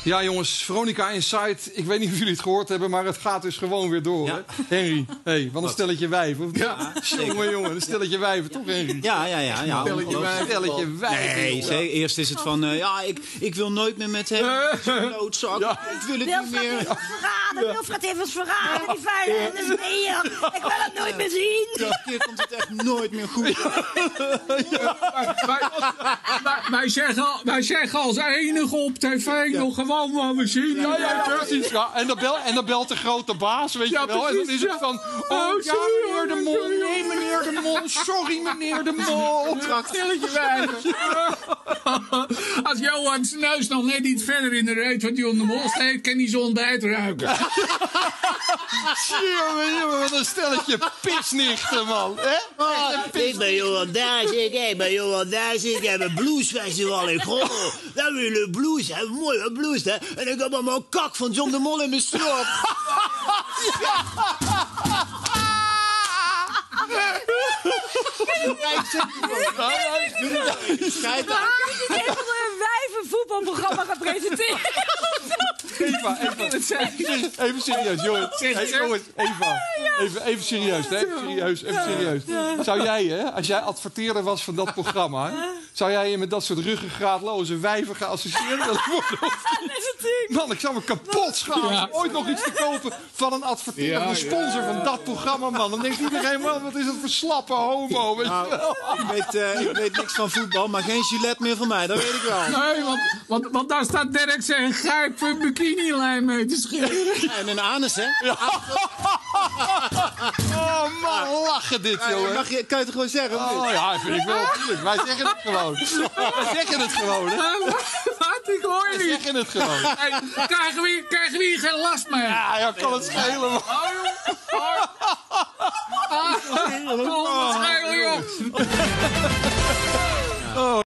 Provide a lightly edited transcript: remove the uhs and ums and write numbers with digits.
Ja, jongens, Veronica Inside. Ik weet niet of jullie het gehoord hebben, maar het gaat dus gewoon weer door. Ja. Hè? Henry, hey, wat een stelletje wijven. Ja, jongen, een stelletje wijven, toch, Henry? Ja. Stelletje wijven. Nee, eerst is het van, ik wil nooit meer met hem. Noodzak, Ja. ik wil het niet meer. Wilfred heeft ons verraden, die vuile en de sneeuw. Ik wil het nooit meer zien. Dit keer komt het echt nooit meer goed. Wij zeggen als enige op tv nog gewoon wat we zien. Ja, precies. Ja, en dan belt de grote baas, weet je wel. En dan is het van, ja, meneer de Mol. Nee, meneer de Mol. Sorry, meneer de Mol. Stelletje wijven. Als Johan Sneus nog net iets verder in de reet wat hij om de mol steekt, kan hij zijn ontbijt ruiken. Jongen, wat een stelletje pisnichten, man. Ik ben Johan Dazik, ik heb een bluesfestival in Grollo. Dan wil je blues, hè, mooi blues, hè. En ik heb allemaal kak van John de Mol in mijn strop. Een wijvenvoetbalprogramma gaan presenteren. Even serieus, jongens. Hey, jongens, even serieus, hè? Even serieus. Zou jij, hè, als jij adverteerder was van dat programma, hè, zou jij je met dat soort ruggengraatloze wijven geassocieerd willen worden? Man, ik zou me kapot schamen om ooit nog iets te kopen van een adverteerder, van een sponsor van dat programma, man. Dan denkt iedereen, man, wat is dat voor slappe homo, weet je wel? Ik weet niks van voetbal, maar geen Gillette meer van mij, dat weet ik wel. Nee, want daar staat Dirk zijn grijp bikinilijn mee te scheren. En een anus, hè? Oh, man, lachen dit, jongen. Kan je het gewoon zeggen? Of niet? Oh ja, vind ik wel, natuurlijk. Wij zeggen het gewoon. Wij zeggen het gewoon, hè? Wat? Ik hoor je Wij niet. zeggen het gewoon. Hey, krijgen we hier geen last mee? Ja, kan het schelen, man. Wat schelen, joh.